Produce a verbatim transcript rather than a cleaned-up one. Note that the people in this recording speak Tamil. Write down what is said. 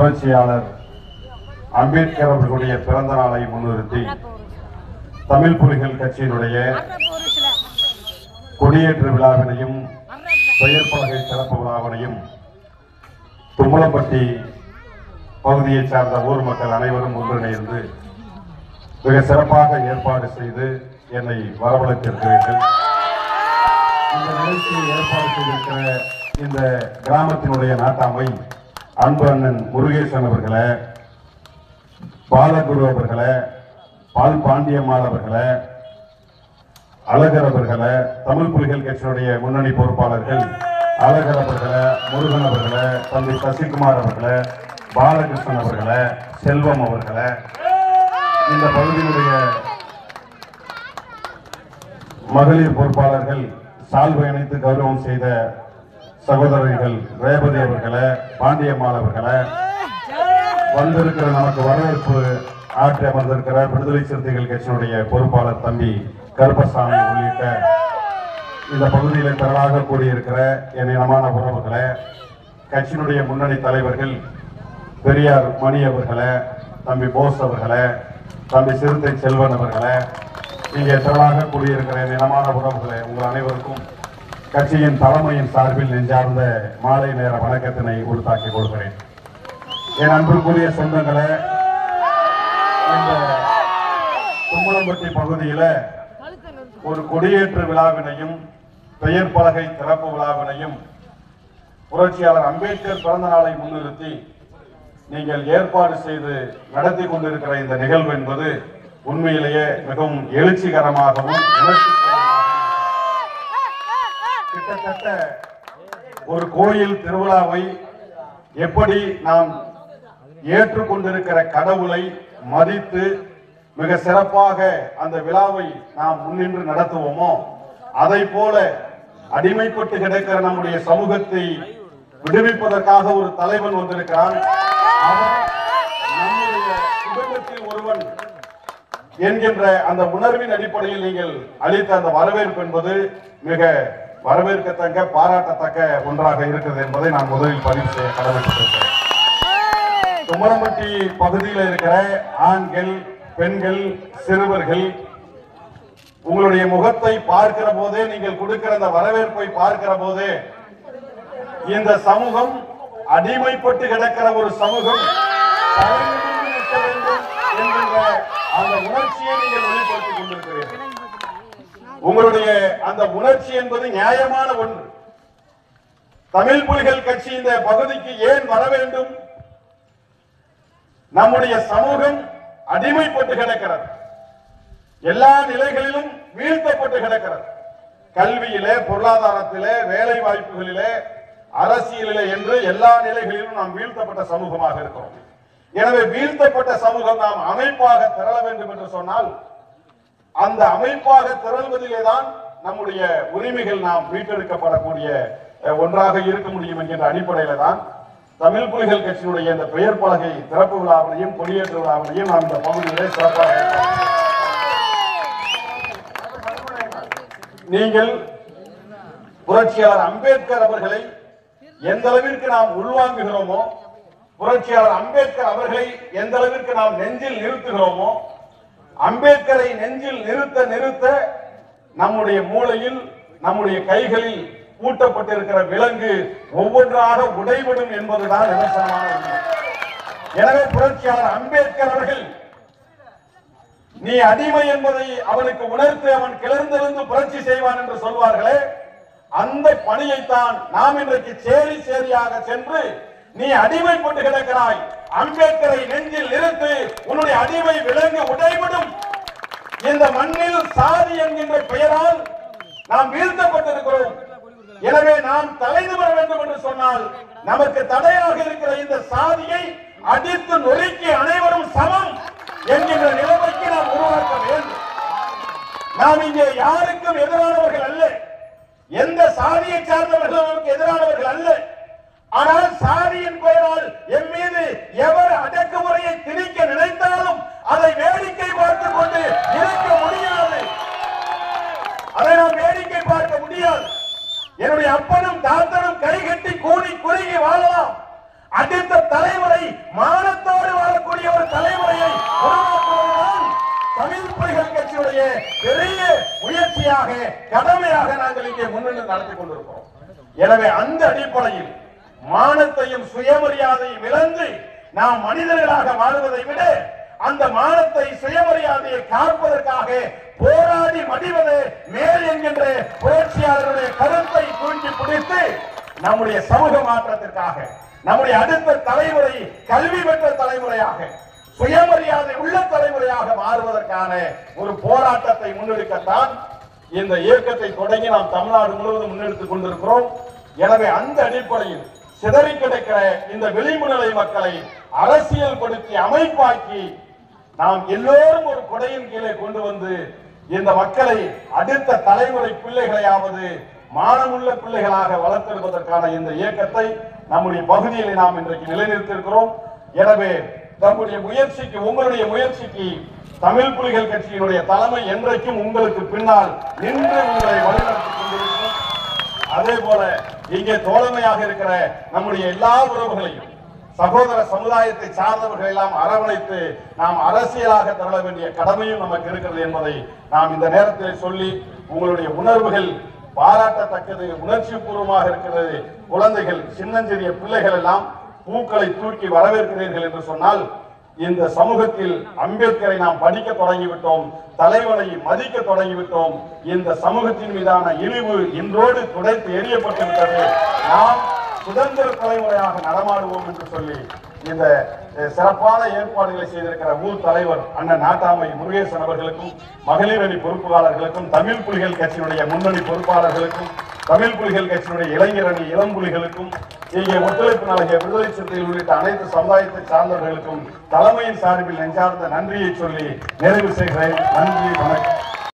புரட்சியாளர் அம்பேத்கர் அவர்களுடைய பிறந்த நாளை முன்னிறுத்தி தமிழ் புலிகள் கட்சியினுடைய கொடியேற்று விழாவினையும் பெயர் பலகை சிறப்பு விழாவினையும் தும்மலம்பட்டி பகுதியைச் சார்ந்த ஊர் மக்கள் அனைவரும் ஒன்றிணைந்து மிக சிறப்பாக ஏற்பாடு செய்து என்னை வரவழைத்திருக்கிறீர்கள். இந்த நிகழ்ச்சியை ஏற்பாடு செய்திருக்கிற இந்த கிராமத்தினுடைய நாட்டாமை அன்பு அண்ணன் முருகேசன் அவர்களே, பாலகுரு அவர்களே, பால் பாண்டியம்மாள் அவர்களே, அழகர் அவர்களே, தமிழ் புலிகள் கட்சியினுடைய முன்னணி பொறுப்பாளர்கள் அழகர் அவர்களே, முருகன் அவர்களே, தம்பி சசிகுமார் அவர்களே, பாலகிருஷ்ணன் அவர்களே, செல்வம் அவர்களே, இந்த பகுதியினுடைய மகளிர் பொறுப்பாளர்கள் சால்வை அணைத்து கௌரவம் செய்த சகோதரர்கள் ரேவதி அவர்களே, பாண்டியம்மாள் அவர்களே, வந்திருக்கிற நமக்கு வரவேற்பு ஆற்றி அமர்ந்திருக்கிற விடுதலை சிறுத்தைகள் கட்சியினுடைய பொறுப்பாளர் தம்பி கருப்பசாமி உள்ளிட்ட இந்த பகுதியில் திரளாக கூடியிருக்கிற என் இனமான உறவுகளே, கட்சியினுடைய முன்னணி தலைவர்கள் பெரியார் மணி அவர்களே, தம்பி போஸ் அவர்களே, தம்பி சிறுத்தை செல்வன் அவர்களே, இங்கே திரளாக கூடியிருக்கிற என் இனமான உறவுகளே, உங்கள் அனைவருக்கும் கட்சியின் தலைமையின் சார்பில் நெஞ்சார்ந்த மாலை நேர வணக்கத்தினை உறுத்தாக்கிக் கொள்கிறேன். என் அன்புக்குரிய சொந்தங்களே, இந்த தும்மலம்பட்டி பகுதியில ஒரு கொடியேற்று விழாவினையும் பெயர் பலகை திறப்பு விழாவினையும் புரட்சியாளர் அம்பேத்கர் பிறந்த நாளை முன்னிறுத்தி நீங்கள் ஏற்பாடு செய்து நடத்தி கொண்டிருக்கிற இந்த நிகழ்வு என்பது உண்மையிலேயே மிகவும் எழுச்சிகரமாகவும் கிட்டத்தட்ட ஒரு கோயில் திருவிழாவை எப்படி நாம் ஏற்றுக்கொண்டிருக்கிற கடவுளை மதித்து மிக சிறப்பாக அந்த விழாவை நாம் முன்னின்று நடத்துவோமோ அதை போல அடிமைப்பட்டு கிடக்கிற நம்முடைய சமூகத்தை விடுவிப்பதற்காக ஒரு தலைவன் வந்திருக்கிறான். அவன் நம்முடைய குடும்பத்தில் ஒருவன் என்கின்ற அந்த உணர்வின் அடிப்படையில் நீங்கள் அளித்த அந்த வரவேற்பு என்பது மிக வரவேற்கத்தக்க பாராட்டத்தக்க ஒன்றாக இருக்கிறது என்பதை நான் முதலில் பதிவு செய்ய கடமைப்பட்டிருக்கிறேன். தும்மலம்பட்டி பகுதியில் இருக்கிற ஆண்கள், பெண்கள், சிறுவர்கள் உங்களுடைய முகத்தை பார்க்கிற போதே, நீங்கள் கொடுக்கிற அந்த வரவேற்பை பார்க்கிற போதே இந்த சமூகம் அடிமைப்பட்டு கிடக்கிற ஒரு சமூகம் நிற்க வேண்டும் என்கின்ற அந்த உணர்ச்சியை நீங்கள் வெளிப்படுத்திக் கொண்டிருக்கிறீர்கள். உங்களுடைய அந்த உணர்ச்சி என்பது நியாயமான ஒன்று. தமிழ் புலிகள் கட்சி இந்த பகுதிக்கு ஏன் வர வேண்டும்? நம்முடைய சமூகம் அடிமைப்பட்டு கிடக்கிறது, எல்லா நிலைகளிலும் வீழ்த்தப்பட்டு கிடக்கிறது. கல்வியிலே, பொருளாதாரத்திலே, வேலை வாய்ப்புகளிலே, அரசியலிலே என்று எல்லா நிலைகளிலும் நாம் வீழ்த்தப்பட்ட சமூகமாக இருக்கிறோம். எனவே வீழ்த்தப்பட்ட சமூகம் நாம் அமைப்பாக திரள வேண்டும் என்று சொன்னால் அந்த அமைப்பாக திரள்வதிலே தான் நம்முடைய உரிமைகள் நாம் மீட்டெடுக்கப்படக்கூடிய ஒன்றாக இருக்க முடியும் என்கின்ற அடிப்படையில தான் தமிழ் புலிகள் கட்சியினுடைய இந்த பெயர் பலகை திறப்பு விழாவினையும் கொடியேற்று விழாவினையும் நாம் இந்த பகுதியிலே சிறப்பாக நீங்கள் புரட்சியாளர் அம்பேத்கர் அவர்களை எந்த அளவிற்கு நாம் உள்வாங்குகிறோமோ, புரட்சியாளர் அம்பேத்கர் அவர்களை எந்த அளவிற்கு நாம் நெஞ்சில் நிறுத்துகிறோமோ, அம்பேத்கரை நெஞ்சில் நிறுத்த நிறுத்த நம்முடைய மூளையில், நம்முடைய கைகளில் பூட்டப்பட்டிருக்கிற விலங்கு ஒவ்வொன்றாக உடைவிடும் என்பதுதான் நிதர்சனமான உண்மை. எனவே புரட்சியாளர் அம்பேத்கர் அவர்கள் நீ அடிமை என்பதை அவனுக்கு உணர்த்து அவன் கிளர்ந்திருந்து புரட்சி செய்வான் என்று சொல்வார்களே, அந்த பணியைத்தான் நாம் இன்றைக்கு சேரி சேரியாக சென்று நீ அடிமைப்பட்டு கிடக்கிறாய், அம்பேத்கரை நெஞ்சில் நிறுத்து, உன்னுடைய அடிமை விலங்கு உடைவிடும். இந்த மண்ணில் சாதி என்கின்ற பெயரால் நாம் வீழ்த்தப்பட்டிருக்கிறோம். எனவே நாம் தலைந்து வர வேண்டும் என்று சொன்னால் நமக்கு தடையாக இருக்கிற இந்த சாதியை அடித்து நொறுக்கி அனைவரும் சமம் என்கின்ற நிலைமைக்கு நாம் உருவாக்க வேண்டும். நாம் இங்கே யாருக்கும் எதிரானவர்கள் அல்ல, எந்த சாதியை சார்ந்தவர்களுக்கு எதிரானவர்கள் அல்ல. ஆனால் சாதியின் பெயரால் என் மீது எவர் அடக்குமுறையை திணிக்க நினைத்தாலும் அதை வேடிக்கை பார்த்துக் கொண்டு இருக்க முடியாது. அதை நாம் வேடிக்கை பார்க்க முடியாது. என்னுடைய அப்பனும் தாத்தனும் கைகட்டி கூடி குறுகி வாழலாம். அடுத்த தலைமுறை மானத்தோடு வாழக்கூடிய ஒரு தலைமுறையை உருவாக்குவதுதான் தமிழ் புலிகள் கட்சியுடைய பெரிய முயற்சியாக கடமையாக நாங்கள் இங்கே முன்னின்று நடத்தி கொண்டிருக்கிறோம். எனவே அந்த அடிப்படையில் மானத்தையும் சுயமரியாதையும் இழந்து நாம் மனிதர்களாக வாழ்வதை விட அந்த மானத்தை சுயமரியாதையை காப்பதற்காக போராடி மடிவது மேல் என்கின்ற புரட்சியாளருடைய கருத்தை தூக்கி பிடித்து நம்முடைய சமூக மாற்றத்திற்காக நம்முடைய அடுத்த தலைமுறை கல்வி பெற்ற தலைமுறையாக சுயமரியாதை உள்ள தலைமுறையாக மாறுவதற்கான ஒரு போராட்டத்தை முன்னெடுக்கத்தான் இந்த இயக்கத்தை தொடங்கி நாம் தமிழ்நாடு முழுவதும் முன்னெடுத்துக் கொண்டிருக்கிறோம். எனவே அந்த அடிப்படையில் சிதறி கிடக்கிற இந்த விளிம்புநிலை மக்களை அரசியல் படுத்தி அமைப்பாக்கி நாம் எல்லோரும் ஒரு கொடையின் கீழே கொண்டு வந்து இந்த மக்களை அடுத்த தலைமுறை பிள்ளைகளையாவது மானமுள்ள பிள்ளைகளாக வளர்த்தெடுப்பதற்கான இந்த இயக்கத்தை நம்முடைய பகுதியில் நாம் இன்றைக்கு நிலைநிறுத்தியிருக்கிறோம். எனவே நம்முடைய முயற்சிக்கு உங்களுடைய முயற்சிக்கு தமிழ் புலிகள் கட்சியினுடைய தலைமை என்றைக்கும் உங்களுக்கு பின்னால் நின்று உங்களை வழிநடத்திக் கொண்டிருக்கும். அதே போல இங்கே தோழமையாக இருக்கிற நம்முடைய எல்லா உறவுகளையும் சகோதர சமுதாயத்தை சார்ந்தவர்கள் எல்லாம் அரவணைத்து நாம் அரசியலாக தரல வேண்டிய கடமையும் நமக்கு இருக்கிறது என்பதை நாம் இந்த நேரத்தில் சொல்லி, உங்களுடைய உணர்வுகள் பாராட்டத்தக்கது, உணர்ச்சி பூர்வமாக இருக்கிறது. குழந்தைகள், சின்னஞ்சிறிய பிள்ளைகள் எல்லாம் பூக்களை தூக்கி வரவேற்கிறீர்கள் என்று சொன்னால் இந்த சமூகத்தில் அம்பேத்கரை நாம் படிக்க தொடங்கிவிட்டோம், தலைவனை மதிக்க தொடங்கிவிட்டோம். இந்த சமூகத்தின் மீதான இழிவு இன்றோடு துடைத்து எரியப்பட்டு விட்டது. நாம் சுதந்திர தலைமுறையாக நடமாடுவோம் என்று சொல்லி இந்த சிறப்பான ஏற்பாடுகளை செய்திருக்கிற ஊர் தலைவர் அண்ணன் நாட்டாமை முருகேசன் அவர்களுக்கும், மகளிர் அணி பொறுப்பாளர்களுக்கும், தமிழ் புலிகள் கட்சியினுடைய முன்னணி பொறுப்பாளர்களுக்கும், தமிழ் புலிகள் கட்சியினுடைய இளைஞர் அணி இளம் புலிகளுக்கும், இங்கே ஒத்துழைப்பு நல்கிய விடுதலை சிறுத்தைகள் உள்ளிட்ட அனைத்து சமுதாயத்தை சார்ந்தவர்களுக்கும் தலைமையின் சார்பில் நெஞ்சார்ந்த நன்றியை சொல்லி நிறைவு செய்கிறேன். நன்றி, வணக்கம்.